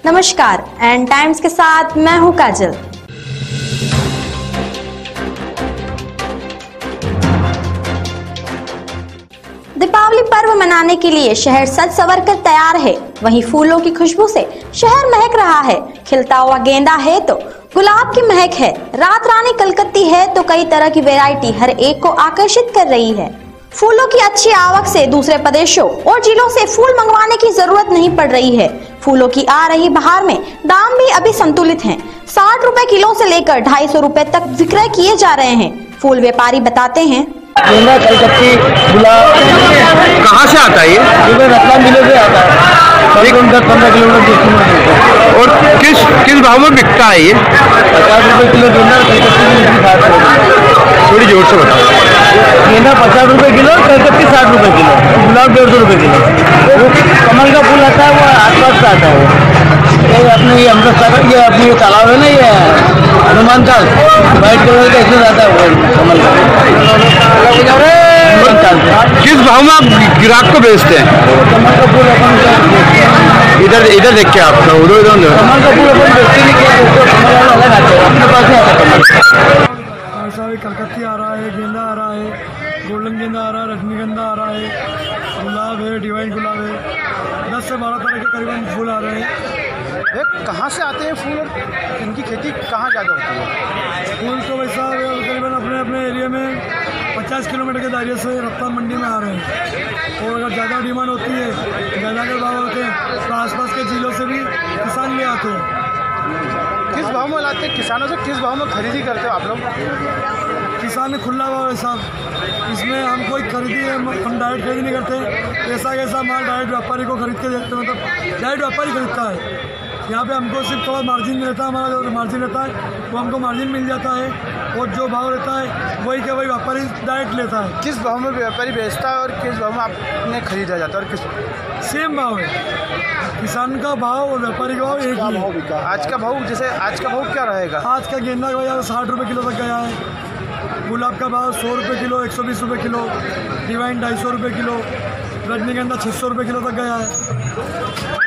नमस्कार, and times के साथ मैं हूं काजल। दीपावली पर्व मनाने के लिए शहर सज संवर कर तैयार है। वहीं फूलों की खुशबू से शहर महक रहा है। खिलता हुआ गेंदा है तो गुलाब की महक है, रात रानी कलकत्ती है तो कई तरह की वैरायटी हर एक को आकर्षित कर रही है। फूलों की अच्छी आवक से दूसरे प्रदेशों और जिलों से फूल मंगवाने की जरूरत नहीं पड़ रही है। फूलों की आ रही बहार में दाम भी अभी संतुलित हैं। 60 रुपए किलो से लेकर 250 रुपए तक विक्रय किए जा रहे हैं। फूल व्यापारी बताते हैं, गेंदा, कलकत्ती, गुलाब कहाँ से आता है ये? रतलाम जिले से आता है। 10-15 किलोमीटर। और किस भाव में बिकता है ये? 50 रुपए किलो गेंदा, कलकत्ती थोड़ी जोर से बताओ। गेंदा 50 रुपए किलो, कलकत्ती 60 रुपए किलो, गुलाब 150 रुपए किलो। वो कमल का फूल आता है, वो आसपास से आता है। ये अपने ये अमृतसर, ये अपनी तालाब है ना, ये हनुमान ताल, व्हाइट कलर का इसमें आता है कमल का। किस भाव में आप ग्राहक को बेचते हैं? कमल का फूल अपन इधर देख के आपका उधर कमल का फूल अपन बेचते नहीं, क्या कमल वाला अलग आता है, अपने पास नहीं आता कमल। ऐसा भी कलकत्ती आ रहा है, गेंदा आ रहा है, गोल्डन गेंदा आ रहा है, रजनीगंधा आ रहा है, गुलाब है, डिवाइन गुलाब है, 10 से 12 तरह के करीबन फूल आ रहे हैं। कहाँ से आते हैं फूल और इनकी खेती कहाँ ज़्यादा होती है? फूल तो वैसा करीबन अपने एरिया में 50 किलोमीटर के दायरे से रतलाम मंडी में आ रहे हैं। और अगर ज़्यादा डिमांड होती है, ज़्यादा के भाव होते हैं तो आसपास के जिलों से भी किसान ले आते हैं। किस भाव में लाते हैं किसानों से? किस भाव में खरीदी करते हो आप लोग? किसान में खुला भाव है साहब, इसमें हम कोई खरीदी हम डायरेक्ट खरीदी नहीं करते। कैसा माल डायरेक्ट व्यापारी को खरीद के देते हैं, मतलब डायरेक्ट व्यापारी खरीदता है। यहाँ पे हमको सिर्फ थोड़ा मार्जिन रहता है, हमारा जो मार्जिन रहता है वो हमको मार्जिन मिल जाता है, और जो भाव रहता है वही के वही व्यापारी डायरेक्ट लेता है। किस भाव में व्यापारी बेचता है और किस भाव में आपने खरीदा जाता है? और किस सेम भाव है, किसान का भाव और व्यापारी का भाव एक ही है। आज का भाव, जैसे आज का भाव क्या रहेगा? आज का गेंदा का भाव 60 रुपये किलो तक गया है। गुलाब का भाव 100 रुपये किलो, 120 रुपये किलो, डिवाइन 250 रुपये किलो, रजनीगंधा 600 रुपये किलो तक गया है।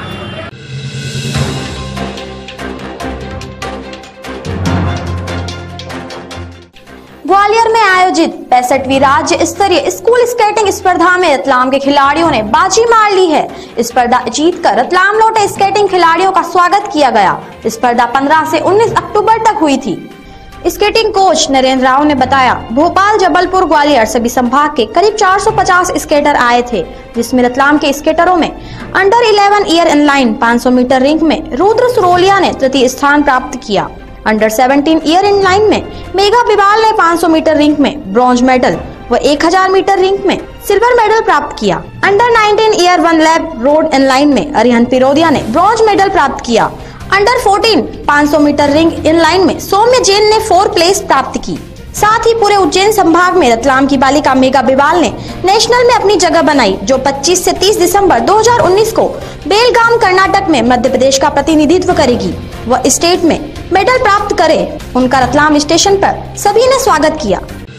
ग्वालियर में आयोजित 65वीं राज्य स्तरीय स्कूल स्केटिंग स्पर्धा में रतलाम के खिलाड़ियों ने बाजी मार ली है। स्पर्धा जीतकर रतलाम लौटे स्केटिंग खिलाड़ियों का स्वागत किया गया। स्पर्धा 15 से 19 अक्टूबर तक हुई थी। स्केटिंग कोच नरेंद्र राव ने बताया, भोपाल, जबलपुर, ग्वालियर सभी संभाग के करीब 450 स्केटर आए थे, जिसमें रतलाम के स्केटरों में under 11 year inline 500 metre ring में रुद्र सुरोलिया ने तृतीय स्थान प्राप्त किया। अंडर 17 ईयर इनलाइन में मेघा बिबाल ने 500 मीटर रिंग में ब्रॉन्ज मेडल व 1000 मीटर रिंग में सिल्वर मेडल प्राप्त किया। Under 19 year 1 lap road inline में अरिहंत पिरोदिया ने ब्रॉन्ज मेडल प्राप्त किया। अंडर 14 500 मीटर रिंग इनलाइन में सौम्य जैन ने 4 प्लेस प्राप्त की। साथ ही पूरे उज्जैन संभाग में रतलाम की बालिका मेघा बिबाल ने नेशनल में अपनी जगह बनाई, जो 25 से 30 दिसंबर 2019 को बेलगाम कर्नाटक में मध्य प्रदेश का प्रतिनिधित्व करेगी। वह स्टेट में मेडल प्राप्त करे। उनका रतलाम स्टेशन पर सभी ने स्वागत किया।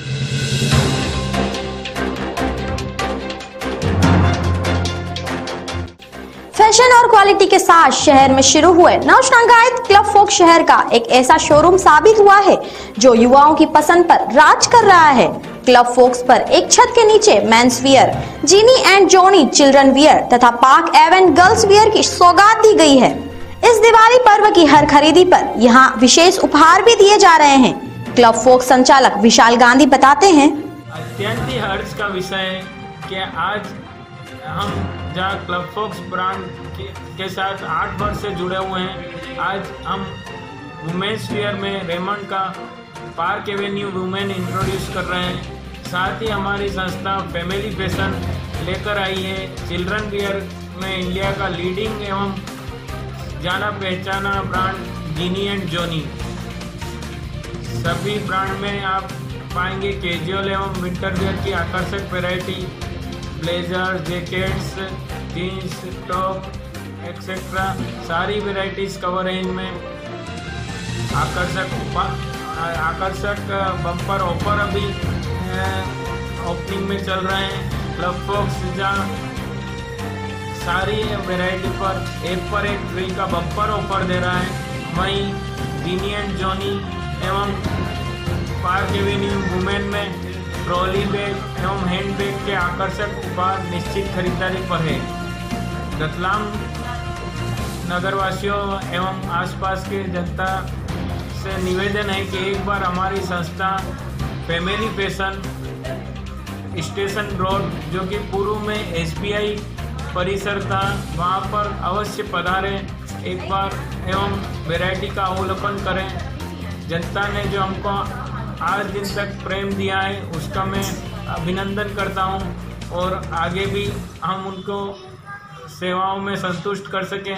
फैशन और क्वालिटी के साथ शहर में शुरू हुए नवशंगायित क्लब फोक शहर का एक ऐसा शोरूम साबित हुआ है जो युवाओं की पसंद पर राज कर रहा है। क्लब फोक्स पर एक छत के नीचे men's wear, Gini and Jony children wear तथा पार्क एवेंट गर्ल्स वियर की सौगात दी गई है। इस दिवाली पर्व की हर खरीदी पर यहाँ विशेष उपहार भी दिए जा रहे हैं। क्लब फोक्स संचालक विशाल गांधी बताते हैं, अत्यंत ही हर्ष का विषय है कि आज हम जहाँ क्लब फोक्स ब्रांड के साथ 8 वर्ष से जुड़े हुए हैं। आज हम वुमेन्स वियर में रेमंड का पार्क एवेन्यू वुमेन इंट्रोड्यूस कर रहे हैं। साथ ही हमारी संस्था फैमिली फैशन लेकर आई है चिल्ड्रन वियर में इंडिया का लीडिंग एवं जाना पहचाना ब्रांड जीनी एंड जॉनी। सभी ब्रांड में आप पाएंगे कैजुअल एवं विंटर वियर की आकर्षक variety, blazer, jackets, jeans, top etcetera सारी वैरायटीज कवर है इनमें। आकर्षक बम्पर ऑफर अभी ओपनिंग में चल रहे हैं। क्लब फोक्स जहाँ सारी वैरायटी पर एक फ्री का बम्पर ऑफर दे रहा है। वहीं जीनी एंड जॉनी एवं पार्क एवेन्यू वुमेन में ट्रॉली बैग एवं हैंड बैग के आकर्षक उपहार निश्चित खरीदारी पर है। रतलाम नगरवासियों एवं आसपास के जनता से निवेदन है कि एक बार हमारी संस्था फैमिली फैशन स्टेशन रोड, जो कि पूर्व में SBI परिसर था, वहां पर अवश्य पधारें एक बार एवं वैरायटी का अवलोकन करें। जनता ने जो हमको आज दिन तक प्रेम दिया है उसका मैं अभिनंदन करता हूं और आगे भी हम उनको सेवाओं में संतुष्ट कर सकें।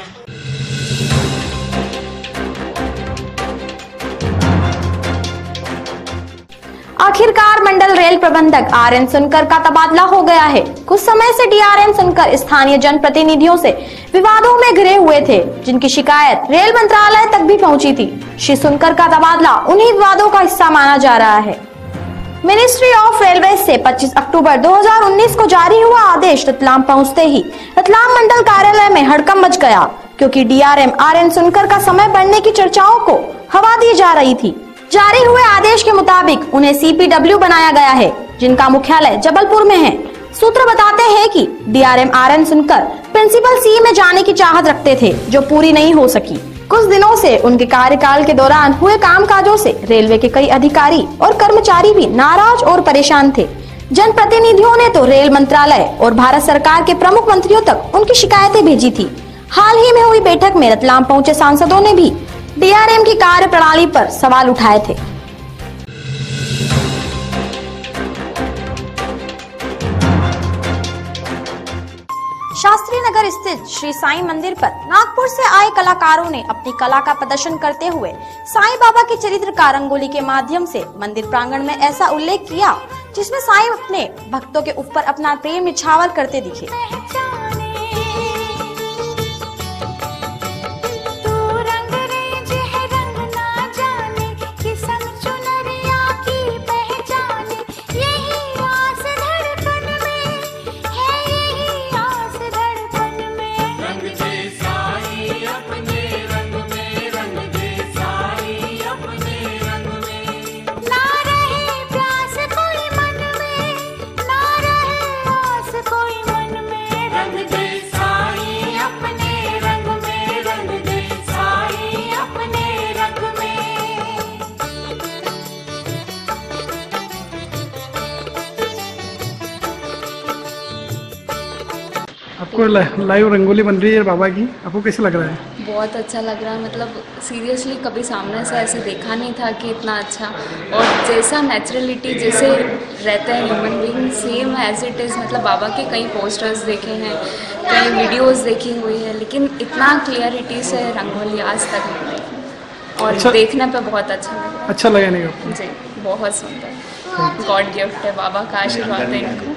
आखिरकार मंडल रेल प्रबंधक RN सुनकर का तबादला हो गया है। कुछ समय से DRM सुनकर स्थानीय जनप्रतिनिधियों से विवादों में घिरे हुए थे, जिनकी शिकायत रेल मंत्रालय तक भी पहुंची थी। श्री सुनकर का तबादला उन्हीं विवादों का हिस्सा माना जा रहा है। मिनिस्ट्री ऑफ रेलवे से 25 अक्टूबर 2019 को जारी हुआ आदेश रतलाम पहुंचते ही रतलाम मंडल कार्यालय में हड़कंप मच गया, क्योंकि DRM RN सुनकर का समय बढ़ने की चर्चाओं को हवा दी जा रही थी। जारी हुए आदेश के मुताबिक उन्हें CPW बनाया गया है, जिनका मुख्यालय जबलपुर में है। सूत्र बताते हैं कि DRM RN सुनकर प्रिंसिपल C में जाने की चाहत रखते थे, जो पूरी नहीं हो सकी। कुछ दिनों से उनके कार्यकाल के दौरान हुए कामकाजों से रेलवे के कई अधिकारी और कर्मचारी भी नाराज और परेशान थे। जनप्रतिनिधियों ने तो रेल मंत्रालय और भारत सरकार के प्रमुख मंत्रियों तक उनकी शिकायतें भेजी थी। हाल ही में हुई बैठक में रतलाम पहुंचे सांसदों ने भी DRM की कार्य प्रणाली पर सवाल उठाए थे। शास्त्री नगर स्थित श्री साईं मंदिर पर नागपुर से आए कलाकारों ने अपनी कला का प्रदर्शन करते हुए साईं बाबा के चरित्र का रंगोली के माध्यम से मंदिर प्रांगण में ऐसा उल्लेख किया, जिसमें साईं अपने भक्तों के ऊपर अपना प्रेम निछावर करते दिखे। आपको लाइव रंगोली बन रही है बाबा की, आपको कैसे लग रहा है? बहुत अच्छा लग रहा है। मतलब सीरियसली कभी सामने से ऐसे देखा नहीं था कि इतना अच्छा, और जैसा नेचुरलिटी जैसे रहते हैं human being same as it is. मतलब बाबा के कई पोस्टर्स देखे हैं, कई वीडियोस देखी हुई है, लेकिन इतना क्लियरिटी से रंगोली आज तक नहीं देखी। और अच्छा, देखने पे बहुत अच्छा लगा। अच्छा लगा नहीं आपको? जी, बहुत सुंदर। गॉड गिफ्ट है, बाबा का आशीर्वाद है इनको।